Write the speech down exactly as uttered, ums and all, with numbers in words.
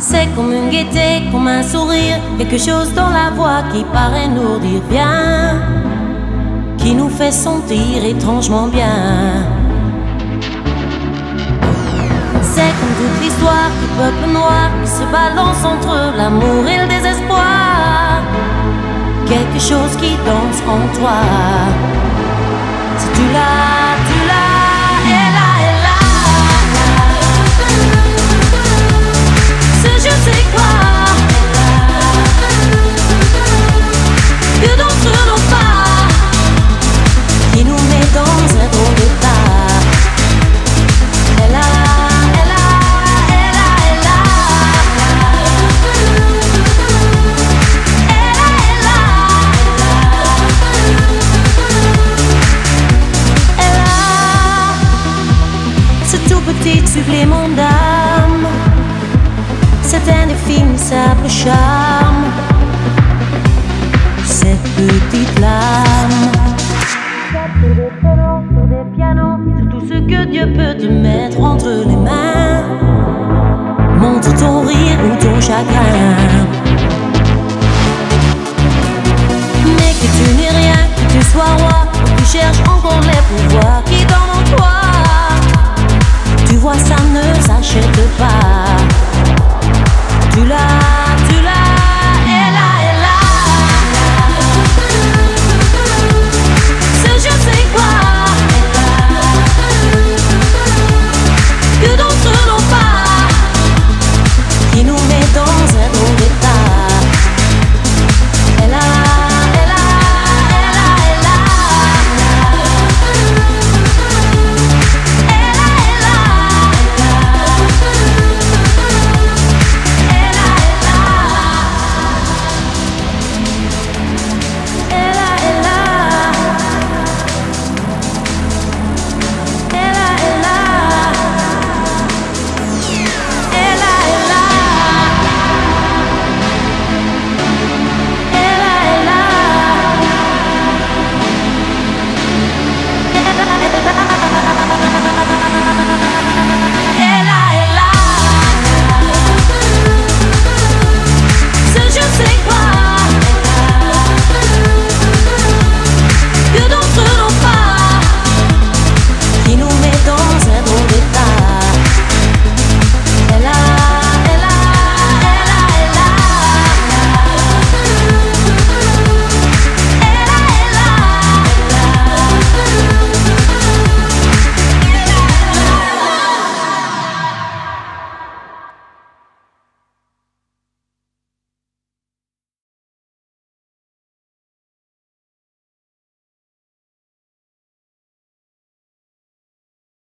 C'est comme une gaieté, comme un sourire, quelque chose dans la voix qui paraît nous dire bien, qui nous fait sentir étrangement bien. C'est comme toute l'histoire du peuple noir qui se balance entre l'amour et le désespoir. Quelque chose qui danse en toi. Si tu l'as, tu l'as, et là, et là. Ce je sais quoi que d'entre nos pas qui nous met dans un drôle d'état. Elle a, elle a, elle a, elle a. Elle a, elle a. Elle a ce tout petit supplément d'âme, cet indéfinissable charme, cette petite flamme. Sur des pianos, sur des pianos, sur tout ce que Dieu peut te mettre entre les mains. Montre ton rire ou ton chagrin, mais que tu n'es rien, que tu sois roi, que tu cherches encore les pouvoirs qui dorment en toi. Tu vois, ça ne s'achète pas. Tu l'as, tu l'as, elle a, elle a. Ce je sais quoi que d'entre nos pas qui nous met dans un drôle d'état. Elle a, elle a, elle a, elle a. Elle a, elle a. Que d'entre nos pas qui nous met dans un drôle d'état.